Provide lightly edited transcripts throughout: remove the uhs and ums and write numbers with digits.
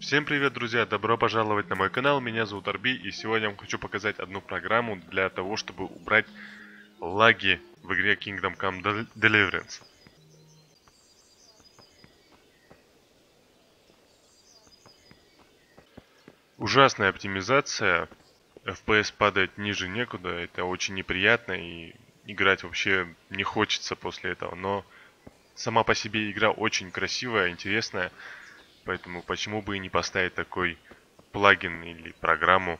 Всем привет, друзья! Добро пожаловать на мой канал, меня зовут Арби, и сегодня я вам хочу показать одну программу для того, чтобы убрать лаги в игре Kingdom Come Deliverance. Ужасная оптимизация, FPS падает ниже некуда, это очень неприятно и играть вообще не хочется после этого, но сама по себе игра очень красивая, интересная, поэтому почему бы и не поставить такой плагин или программу.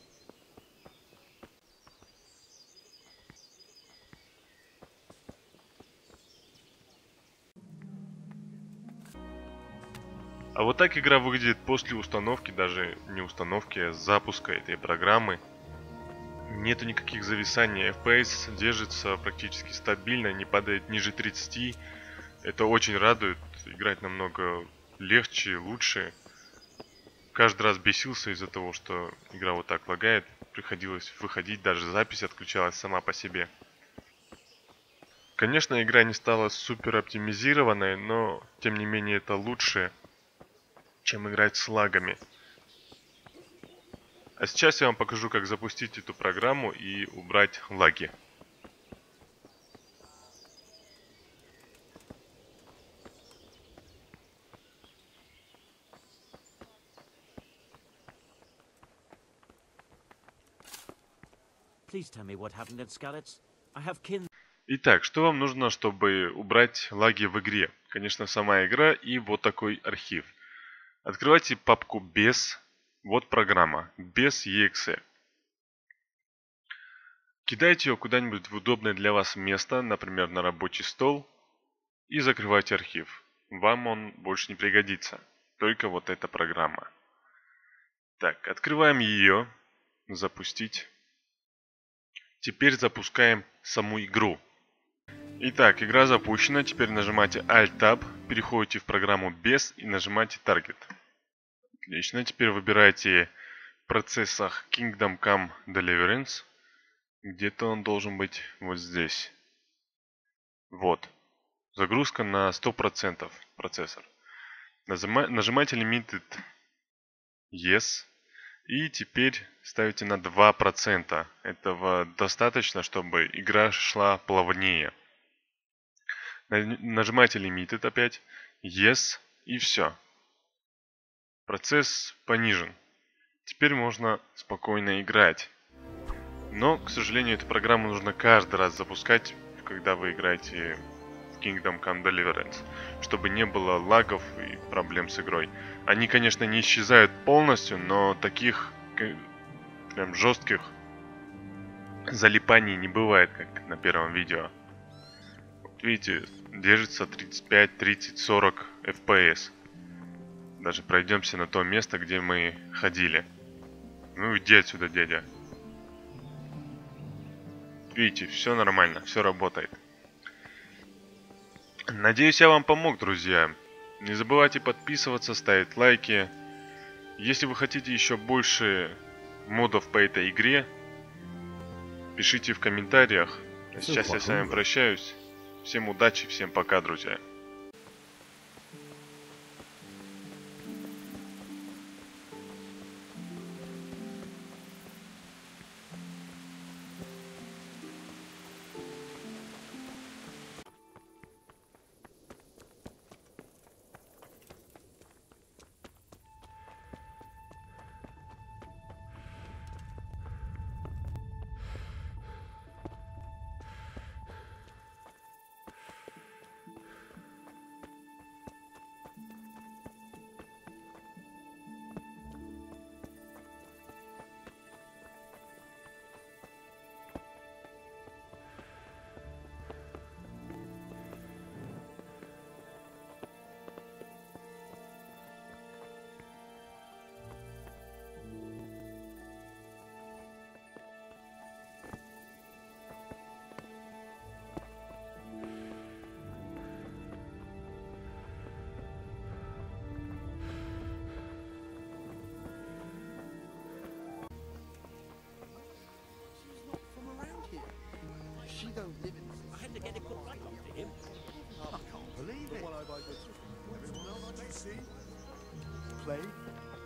А вот так игра выглядит после установки, даже не установки, а запуска этой программы. Нету никаких зависаний, FPS держится практически стабильно, не падает ниже 30. Это очень радует, играть намного легче, лучше. Каждый раз бесился из-за того, что игра вот так лагает, приходилось выходить, даже запись отключалась сама по себе. Конечно, игра не стала супер оптимизированной, но тем не менее это лучше, чем играть с лагами. А сейчас я вам покажу, как запустить эту программу и убрать лаги. Итак, что вам нужно, чтобы убрать лаги в игре? Конечно, сама игра и вот такой архив. Открывайте папку без, вот программа, без .exe. Кидайте ее куда-нибудь в удобное для вас место, например, на рабочий стол, и закрывайте архив. Вам он больше не пригодится, только вот эта программа. Так, открываем ее, запустить. Теперь запускаем саму игру. Итак, игра запущена, теперь нажимаете Alt-Tab, переходите в программу без и нажимаете Target. Отлично, теперь выбираете в процессах Kingdom Come Deliverance. Где-то он должен быть вот здесь. Вот. Загрузка на 100% процессор. Нажимаете Limited Yes. И теперь ставите на 2%. Этого достаточно, чтобы игра шла плавнее. Нажимаете Limited опять. Yes. И все. Процесс понижен. Теперь можно спокойно играть. Но, к сожалению, эту программу нужно каждый раз запускать, когда вы играете в Kingdom Come Deliverance, чтобы не было лагов и проблем с игрой. Они, конечно, не исчезают полностью, но таких прям жестких залипаний не бывает, как на первом видео. Вот видите, держится 35, 30, 40 FPS. Даже пройдемся на то место, где мы ходили. Ну иди отсюда, дядя. Видите, все нормально, все работает. Надеюсь, я вам помог, друзья. Не забывайте подписываться, ставить лайки. Если вы хотите еще больше модов по этой игре, пишите в комментариях. А сейчас я с вами прощаюсь. Всем удачи, всем пока, друзья. Don't live in this. I had to get it put right after him. I can't believe it. Everyone I see play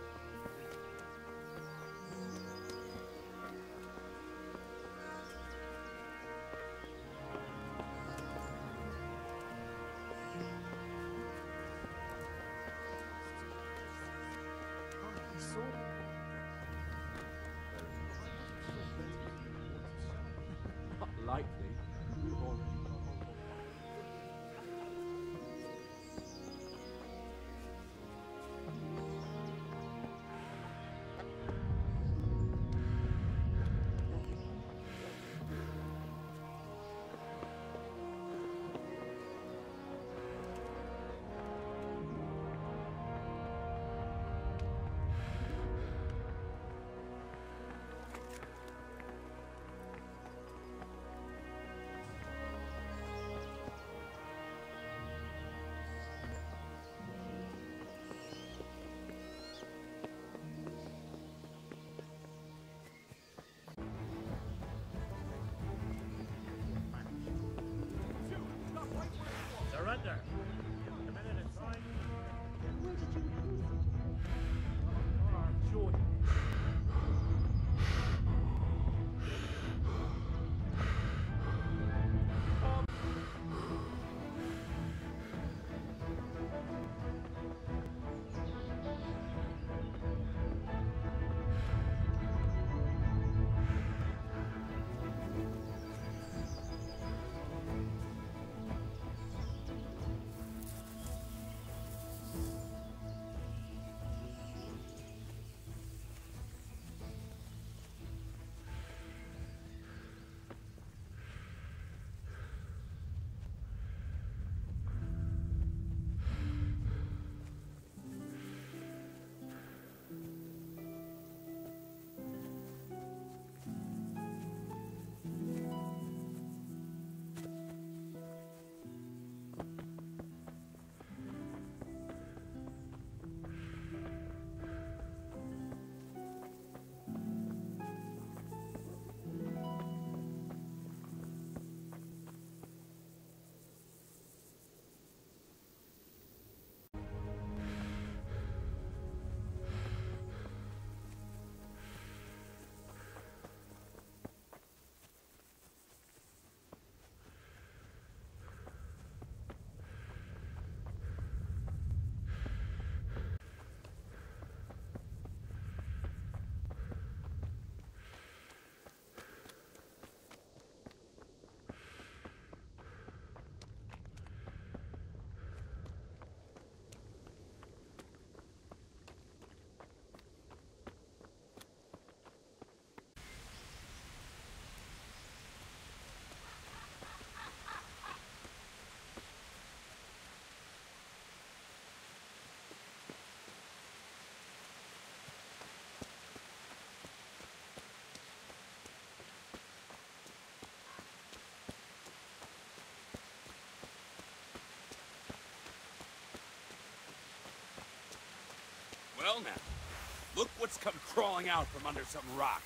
hell now? Look what's come crawling out from under some rock.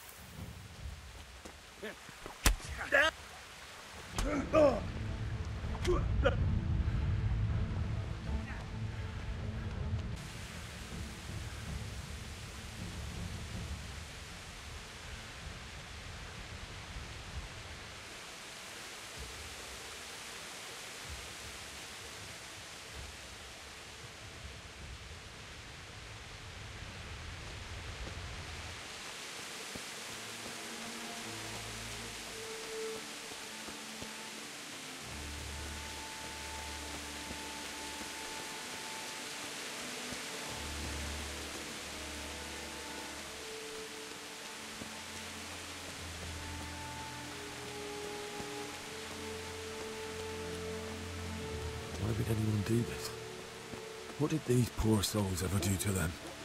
Why would anyone do this? What did these poor souls ever do to them?